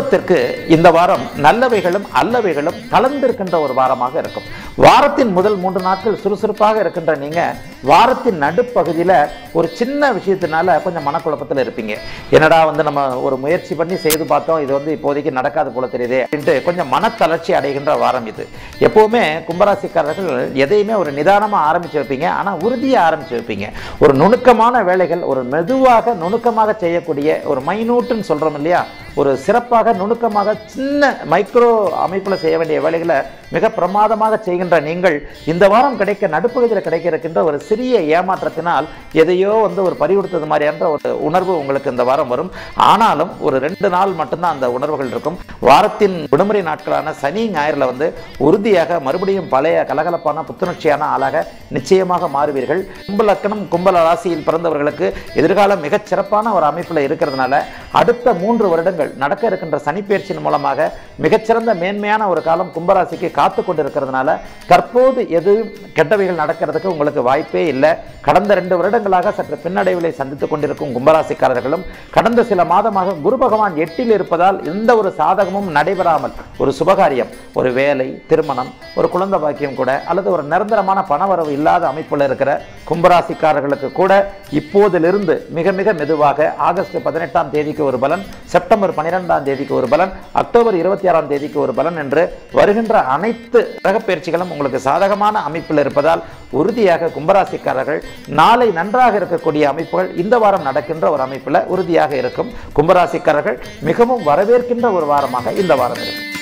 கும்பத்திற்கு இந்த வாரம் நல்லவைகளும் அல்லவைகளும் கலந்திருக்கின்ற ஒரு வாரமாக இருக்கும். வாரத்தின் முதல் 3 நாட்கள் சுறுசுறுப்பாக இருக்கின்ற நீங்க வாரத்தின் நடுப்பகுதியில் ஒரு சின்ன விஷயத்தினால கொஞ்சம் மனக்குழப்பத்தில் இருப்பீங்க. என்னடா நம்ம ஒரு முயற்சி பண்ணி செய்து பார்த்தோம், இது இப்போதைக்கு நடக்காது போல தெரியுது அப்படின்ட்டு கொஞ்சம் மனத்தளர்ச்சி அடைகின்ற வாரம் இது. எப்பவுமே கும்பராசிக்காரர்கள் எதையுமே ஒரு நிதானமாக ஆரம்பிச்சு வைப்பீங்க, ஆனால் உறுதியாக ஆரம்பிச்சு வைப்பீங்க. ஒரு நுணுக்கமான வேலைகள், ஒரு மெதுவாக நுணுக்கமாக செய்யக்கூடிய ஒரு மைனூட்டுன்னு சொல்றோம் இல்லையா, ஒரு சிறப்பாக நுணுக்கமாக சின்ன மைக்ரோ அமைப்பில் செய்ய வேண்டிய வேலைகளை மிக பிரமாதமாக செய்கின்ற நீங்கள் இந்த வாரம் நடுப்பகுதியில் கிடைக்க இருக்கின்ற ஒரு சிறிய ஏமாற்றத்தினால் எதையோ ஒரு பறிகொடுத்தது மாதிரியான ஒரு உணர்வு உங்களுக்கு இந்த வாரம் வரும். ஆனாலும் ஒரு 2 நாள் மட்டும்தான் அந்த உணர்வுகள் இருக்கும். வாரத்தின் விடுமுறை நாட்களான சனி ஞாயிறுல உறுதியாக மறுபடியும் பழைய கலகலப்பான புத்துணர்ச்சியான ஆளாக நிச்சயமாக மாறுவீர்கள். கும்ப லக்கணம் கும்ப ராசியில் பிறந்தவர்களுக்கு எதிர்காலம் மிகச் சிறப்பான ஒரு அமைப்பில் இருக்கிறதுனால அடுத்த 3 வருடங்கள் நடக்க இருக்கின்ற சனிப்பெயர்ச்சியின் மூலமாக மிகச்சிறந்த மேன்மையான ஒரு காலம் கும்பராசிக்கு காத்து கொண்டிருக்கிறதுனால தற்போது எதுவும் கெட்டவைகள் நடக்கிறதுக்கு உங்களுக்கு வாய்ப்பே இல்லை. கடந்த 2 வருடங்களாக சற்று பின்னடைவுகளை சந்தித்துக் கொண்டிருக்கும் கும்பராசிக்காரர்களும் கடந்த சில மாதமாக குரு பகவான் 8ல் இருப்பதால் எந்த ஒரு சாதகமும் நடைபெறாமல் ஒரு சுபகாரியம், ஒரு வேலை, திருமணம், ஒரு குழந்தை பாக்கியம் கூட அல்லது ஒரு நிரந்தரமான பணவரவு இல்லாத அமைப்பில் இருக்கிற கும்பராசிக்காரர்களுக்கு கூட இப்போதிலிருந்து மிக மிக மெதுவாக ஆகஸ்ட் 18ஆம் தேதிக்கு ஒரு பலன், செப்டம்பர் 12ஆம் தேதிக்கு ஒரு பலன், அக்டோபர் 26ஆம் தேதிக்கு ஒரு பலன் என்று வருகின்ற அனைத்து கிரகப்பெயர்ச்சிகளும் உங்களுக்கு சாதகமான அமைப்பில் இருப்பதால் உறுதியாக கும்பராசிக்காரர்கள் நாளை நன்றாக இருக்கக்கூடிய அமைப்புகள் இந்த வாரம் நடக்கின்ற ஒரு அமைப்பில் உறுதியாக இருக்கும். கும்பராசிக்காரர்கள் மிகவும் வரவேற்கின்ற ஒரு வாரமாக இந்த வாரம் இருக்கும்.